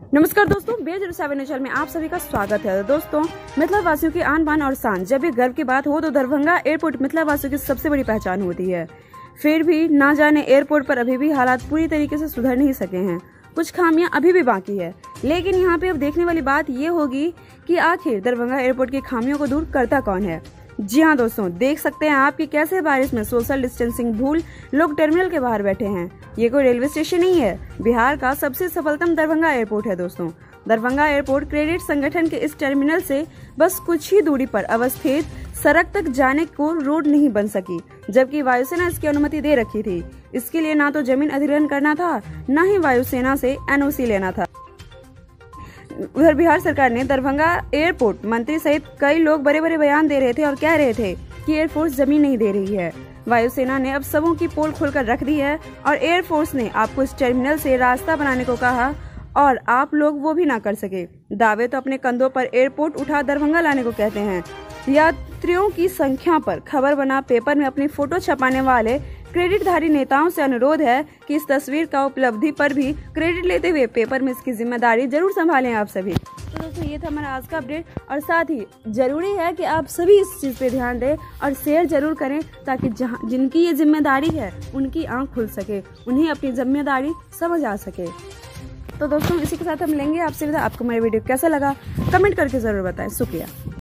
नमस्कार दोस्तों, B07 news में आप सभी का स्वागत है। दोस्तों, मिथिला वासियों की आन बान और शान, जब भी गर्व की बात हो तो दरभंगा एयरपोर्ट मिथिला वासियों की सबसे बड़ी पहचान होती है। फिर भी ना जाने एयरपोर्ट पर अभी भी हालात पूरी तरीके से सुधर नहीं सके हैं, कुछ खामियां अभी भी बाकी है। लेकिन यहाँ पे अब देखने वाली बात ये होगी कि आखिर दरभंगा एयरपोर्ट की खामियों को दूर करता कौन है। जी हाँ दोस्तों, देख सकते हैं आप कि कैसे बारिश में सोशल डिस्टेंसिंग भूल लोग टर्मिनल के बाहर बैठे हैं। ये कोई रेलवे स्टेशन नहीं है, बिहार का सबसे सफलतम दरभंगा एयरपोर्ट है। दोस्तों, दरभंगा एयरपोर्ट क्रेडिट संगठन के इस टर्मिनल से बस कुछ ही दूरी पर अवस्थित सड़क तक जाने को रोड नहीं बन सकी, जबकि वायुसेना इसकी अनुमति दे रखी थी। इसके लिए ना तो जमीन अधिग्रहण करना था, न ही वायुसेना से NOC लेना था। उधर बिहार सरकार ने दरभंगा एयरपोर्ट मंत्री सहित कई लोग बड़े बड़े बयान दे रहे थे और कह रहे थे कि एयरफोर्स जमीन नहीं दे रही है। वायुसेना ने अब सबों की पोल खोलकर रख दी है और एयरफोर्स ने आपको इस टर्मिनल से रास्ता बनाने को कहा और आप लोग वो भी ना कर सके। दावे तो अपने कंधों पर एयरपोर्ट उठा दरभंगा लाने को कहते हैं। यात्रियों की संख्या पर खबर बना पेपर में अपनी फोटो छपाने वाले क्रेडिटधारी नेताओं से अनुरोध है कि इस तस्वीर का उपलब्धि पर भी क्रेडिट लेते हुए पेपर में इसकी जिम्मेदारी जरूर संभालें आप सभी। तो दोस्तों, ये था हमारा आज का अपडेट और साथ ही जरूरी है कि आप सभी इस चीज़ पे ध्यान दें और शेयर जरूर करें, ताकि जिनकी ये जिम्मेदारी है उनकी आंख खुल सके, उन्हें अपनी जिम्मेदारी समझ आ सके। तो दोस्तों, इसी के साथ हम लेंगे आपसे विदा। आपको मेरा वीडियो कैसा लगा कमेंट करके जरूर बताएं। शुक्रिया।